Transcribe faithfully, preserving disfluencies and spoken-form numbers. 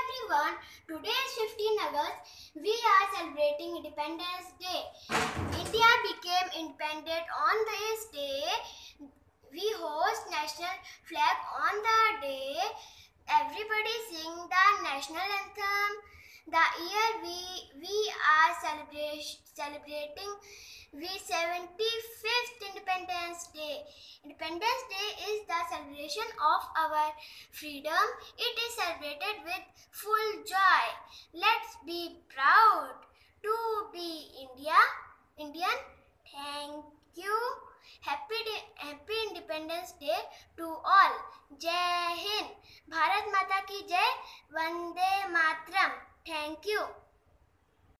everyone, today is fifteenth August. We are celebrating Independence Day. India became independent on this day. We host national flag on the day. Everybody sing the national anthem. The year we we are celebrate, celebrating we seventy-fifth Independence Day. Independence Day is the celebration of our freedom. It is celebrated with full joy. Let's be proud to be India, Indian. Thank you. Happy Happy Independence Day to all. जय हिंद. भारत माता की जय. Vande Mataram. Thank you.